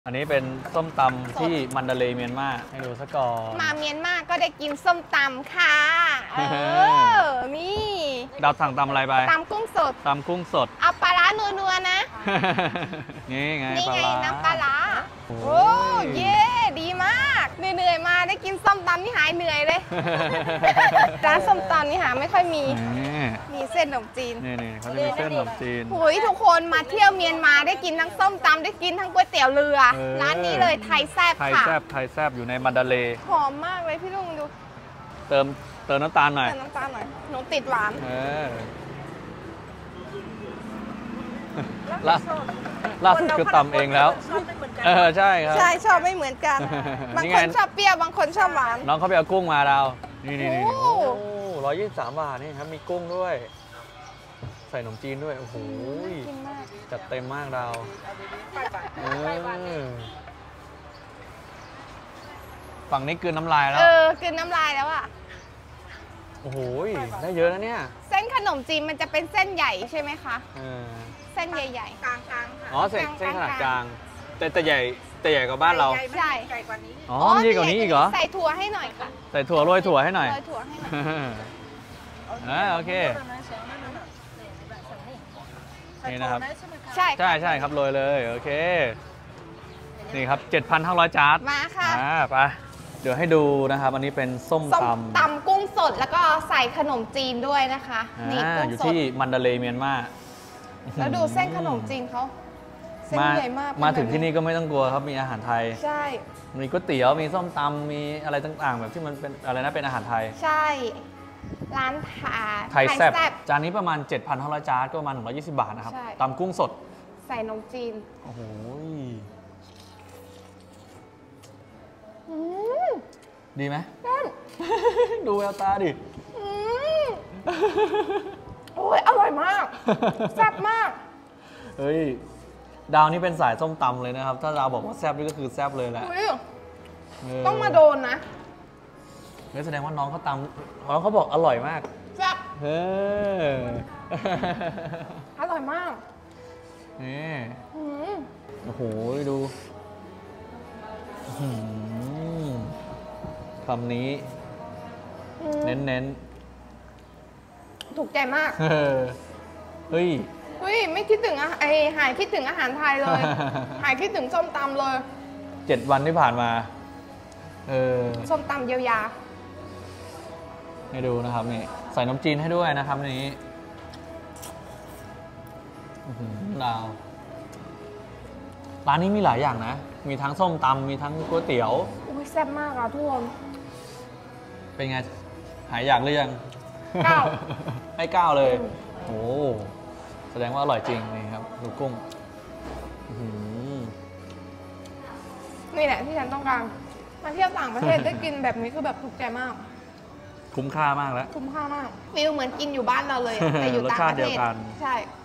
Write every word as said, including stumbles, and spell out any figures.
อันนี้เป็นส้มตำที่มันดาเลย์เมียนมาให้ดูซะก่อนมาเมียนมาก็ได้กินส้มตำค่ะเออนี่ดาวสั่งตำอะไรไปตำกุ้งสดตำกุ้งสดเอาปลาร้านัวๆนะนี่ไงนี่ไงน้ำปลาร้าโอ้เย่ดีมากเหนื่อยๆมาได้กินส้มตำนี่หายเหนื่อยเลยร้านส้มตำนี่หาไม่ค่อยมีมีเส้นขนมจีนนี่ๆเขาจะมีเส้นขนมจีนหุยทุกคนมาเที่ยวเมียนมาได้กินทั้งส้มตำได้กินทั้งก๋วยเตี๋ยวเรือร้านนี้เลยไทยแซ่บค่ะไทยแซ่บไทยแซ่บอยู่ในมันดาเลย์หอมมากเลยพี่ลุงดูเติมเติมน้ำตาลหน่อยเติมน้ำตาลหน่อยหนูติดหวานล่าล่าสุดคือตำเองแล้วเออใช่ครับใช่ชอบไม่เหมือนกันบางคนชอบเปรี้ยวบางคนชอบหวานน้องเขาไปเอากุ้งมาเรานี่นี่นี่โอ้ร้อยยี่สิบสามบาทนี่ครับมีกุ้งด้วยใส่ขนมจีนด้วยโอ้โหจัดเต็มมากเราฝั่งนี้กลืนน้ำลายแล้วเออกลืนน้ำลายแล้วอ่ะโอ้โหได้เยอะนะเนี่ยเส้นขนมจีนมันจะเป็นเส้นใหญ่ใช่ไหมคะเส้นใหญ่ๆกลางๆค่ะอ๋อเส้นเส้นขนาดกลางแต่แต่ใหญ่แต่ใหญ่กว่าบ้านเราใช่ใหญ่กว่านี้อ๋อใหญ่กว่านี้อีกเหรอใส่ถั่วให้หน่อยค่ะใส่ถั่วโรยถั่วให้หน่อยโรยถั่วให้หน่อยอ่าโอเคนี่นะครับใช่ใช่ใช่ครับโรยเลยโอเคนี่ครับ เจ็ดพันห้าร้อย จานมาค่ะอ่าไปเดี๋ยวให้ดูนะครับอันนี้เป็นส้มตำตำกุ้งสดแล้วก็ใส่ขนมจีนด้วยนะคะนี่กุ้งสดอยู่ที่มันดาเลย์เมียนมาแล้วดูเส้นขนมจีนเขาเส้นใหญ่มากมาถึงที่นี่ก็ไม่ต้องกลัวครับมีอาหารไทยใช่มีก๋วยเตี๋ยวมีส้มตำมีอะไรต่างๆแบบที่มันเป็นอะไรนะเป็นอาหารไทยใช่ร้านไทยแซ่บจานนี้ประมาณ เจ็ดพันห้าร้อย จานก็ประมาณหนึ่งร้อยยี่สิบบาทนะครับตำกุ้งสดใส่ขนมจีนโอ้โหดีไหมดูแววตาดิโอ้ยอร่อยมากแซ่บมากเฮ้ยดาวนี่เป็นสายส้มตำเลยนะครับถ้าดาวบอกว่าแซ่บนี่ก็คือแซ่บเลยแหละต้องมาโดนนะนี่แสดงว่าน้องเขาตำน้องเขาบอกอร่อยมากแซ่บเฮ้ยอร่อยมากนี่โอ้โหดูคำนี้เน้นๆถูกใจมากเฮ้ยเฮ้ยไม่คิดถึงไอหายคิดถึงอาหารไทยเลยหายคิดถึงส้มตำเลยเจ็ดวันที่ผ่านมาเออส้มตำเยียวยาให้ดูนะครับนี่ใส่น้ำจีนให้ด้วยนะครับนี้ดาวร้านนี้มีหลายอย่างนะมีทั้งส้มตำมีทั้งก๋วยเตี๋ยวอุ้ยแซ่บมากอ่ะทุกคนเป็นไงหายอยากหรือยังเก้าให้เก้าเลยโอ้แสดงว่าอร่อยจริงนี่ครับดูกุ้งนี่แหละที่ฉันต้องการมาเที่ยวต่างประเทศได้กินแบบนี้คือแบบถูกใจมากคุ้มค่ามากแล้วคุ้มค่ามากฟีลเหมือนกินอยู่บ้านเราเลยแต่อยู่ต่างประเทศใช่